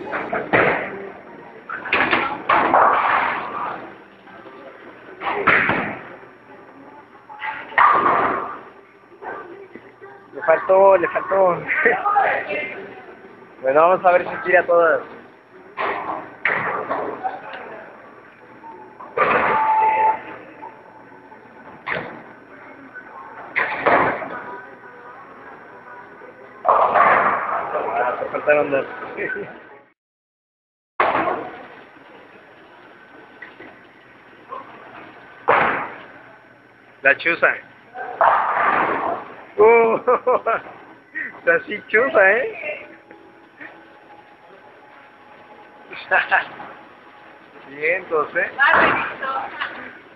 Le faltó. Bueno, vamos a ver si tira todas. Te faltaron dos. La chuza. Está así chuza, Vientos,